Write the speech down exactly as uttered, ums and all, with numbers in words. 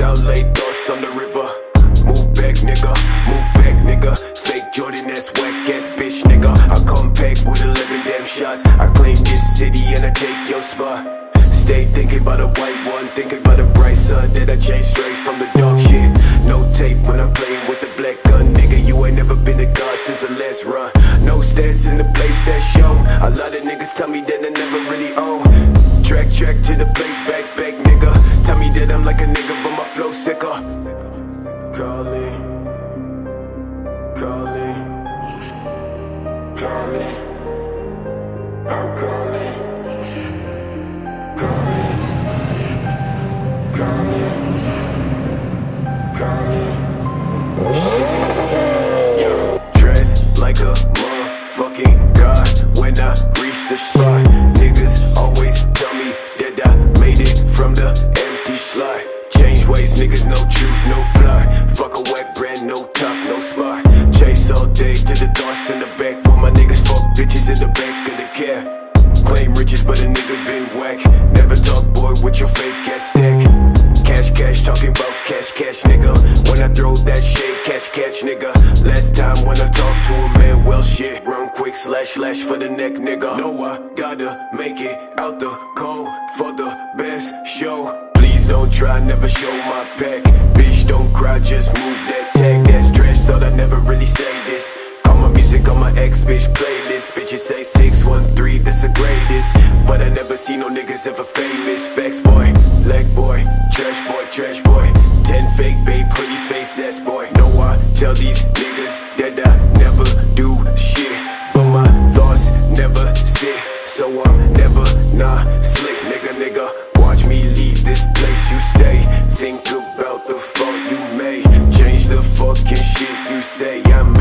Down lay thoughts on the river. Move back, nigga, move back, nigga. Fake Jordan, that's whack ass bitch, nigga. I come back with eleven damn shots. I claim this city and I take your spot. Stay thinking about a white one, thinking about a bright sun that I changed straight from the dark shit. No tape when I'm playing with the black gun, nigga. You ain't never been a god since the last run. No stats in the place that's shown. A lot of niggas tell me that I never really own. Track, track to the place, back, back, nigga. Tell me that I'm like a nigga, but my flow sicker. Calling, calling, calling. I'm calling, calling, calling, calling. Yo, dressed like a motherfucking god when I reach the spot. Niggas always tell me that I made it from the empty slot. Change ways, niggas, no truth, no plot. Fuck a whack brand, no top, no spot. Chase all day to the thoughts in the back. With my niggas fuck bitches in the back of the cab. Claim riches, but a nigga been whack. Never talk, boy, with your fake ass stack. Cash, cash, talking about cash, cash, nigga. When I throw that shit, catch, catch, nigga. Last time when I talked to a man, well, shit. Run quick, slash, slash for the neck, nigga. No, I gotta make it out the cold for the best show. Please don't try, never show my pack. Bitch, don't cry, just move that tag. That's trash, thought I never really say this. Call my music on my ex-bitch playlist. Bitches say six one three, that's the greatest. But I never see no niggas ever famous. Facts, boy, leg boy, trash boy, trash boy. Ten fake babe, hoodies, face ass boy. No, I tell these niggas that I never do shit, but my thoughts never sit. So I'm never not slick, nigga, nigga. Watch me leave this place you stay. Think about the fault you made. Change the fucking shit you say. I'm